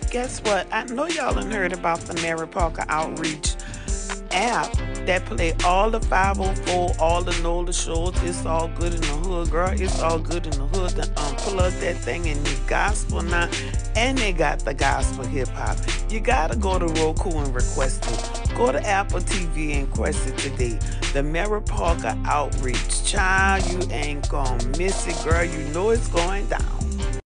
Guess what? I know y'all done heard about the Mary Parker Outreach app that play all the 504, all the NOLA shows. It's all good in the hood, girl. It's all good in the hood. To plug that thing in the gospel now, and they got the gospel hip hop. You gotta go to Roku and request it. Go to Apple TV and request it today. The Mary Parker Outreach. Child, you ain't gonna miss it, girl. You know it's going down.